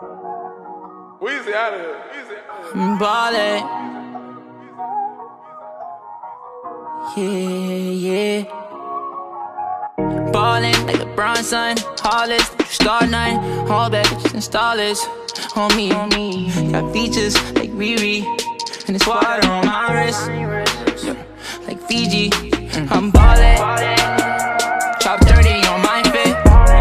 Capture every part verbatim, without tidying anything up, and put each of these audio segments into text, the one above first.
Weezy out of here. Weezy out of here. I'm ballin'. Yeah, yeah. Ballin' like LeBron, son. Hollis, star nine. All bad bitches and starlets. On me, on me. Got features like Riri. And it's water on my wrist. Yeah, like Fiji. I'm ballin'. Chop thirty on my fit.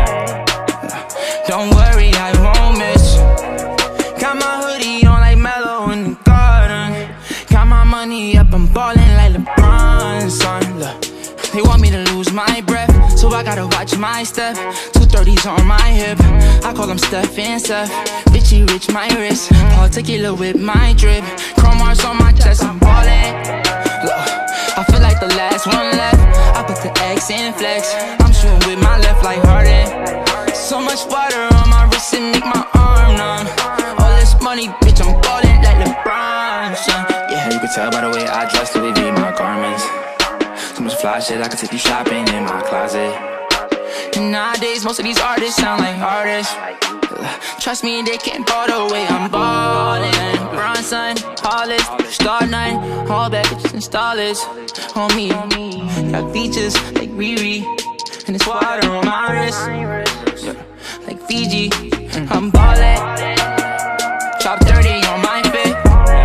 Don't worry, I won't miss. Got my hoodie on like Mellow in the garden. Got my money up, I'm ballin' like LeBron, son. Look, they want me to lose my breath, so I gotta watch my step. Two thirties on my hip, I call them Steph and Seth. Bitchy rich, my wrist, particular with my drip. Chrome marks on my chest, I'm ballin'. Look, I feel like the last one left. I put the X in flex. I'm shooting with my left like Harden. So much water on my wrist and make my arm numb. All this money, bitch, I'm ballin' like LeBron, son. Yeah, you can tell by the way I dress, Louis V, my garments. So much fly shit, I can take you shopping in my closet. And nowadays, most of these artists sound like artists. Trust me, they can't ball the way I'm ballin'. LeBron, son, Hollis, star nine. All bad bitches and starlets. On me, got features like Riri. And it's water on my wrist. Yeah, like Fiji. I'm ballin'. Chop thirty on my fit.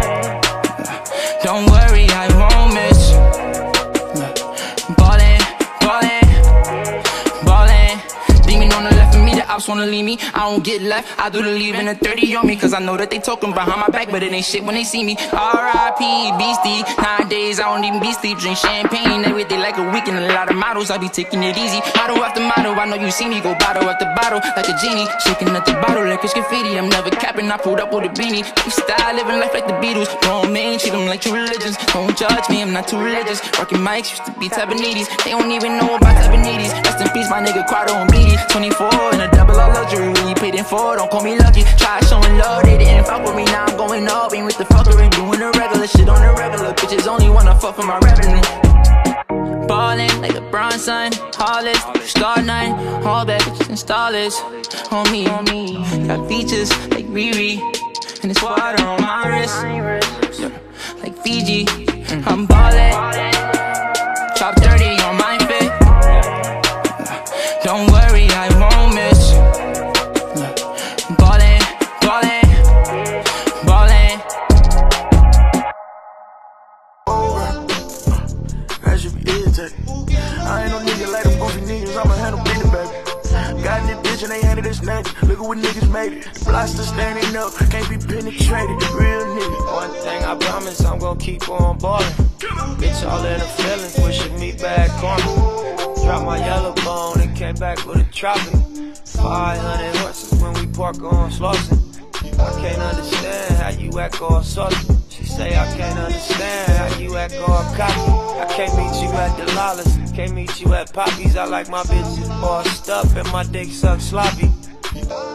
Don't worry, I won't miss. Ballin', ballin', ballin'. Demon on the left of me, the ops wanna leave me. I don't get left, I do the leaving a thirty on me. Cause I know that they talking behind my back, but it ain't shit when they see me. R I P Beastie. Nowadays I don't even be sleep, drink champagne every day like a weekend. A lot of models, I be taking it easy. Model after model, I know you see me go bottle after bottle like a genie, shaking at the bottle like it's graffiti. I'm never capping, I pulled up with a beanie. Style living life like the Beatles. Don't mean treat them like true religions. Don't judge me, I'm not too religious. Rockin' mics used to be Tabanetes. They don't even know about Tabanetes. Rest in peace, my nigga Quado and Beatty. twenty-four in a double R luxury. When you paid in for, don't call me lucky. Try showing love, they didn't fuck with me. Now I'm going up, ain't with the fuckery. Doing the regular shit on the regular. Bitches only wanna fuck for my revenue. Ballin' like LeBron, son. Hollis, star nine. All bad bitches and starlets. On me, got features like Riri. And it's water on my wrist. Yeah, like Fiji. I'm ballin'. Chop thirty on my fit. Don't worry, I won't miss. Ballin', ballin', ballin'. That should be irritating. I ain't no nigga like them goofy niggas, I'ma handle business, baby. Got in this bitch and they handed this nigga. Look at what niggas made it. The blaster standing up, can't be penetrated. Real nigga. One thing I promise, I'm gon' keep on ballin'. Bitch, all in the feelings, wishing me back on me. Dropped my yellow bone and came back with a tropic. five hundred horses when we park on Slauson. I can't understand how you act all salty. She say I can't understand how you act all cocky. I can't meet you at the Lawless, can't meet you at Poppy's. I like my bitches bossed up and my dick suck sloppy.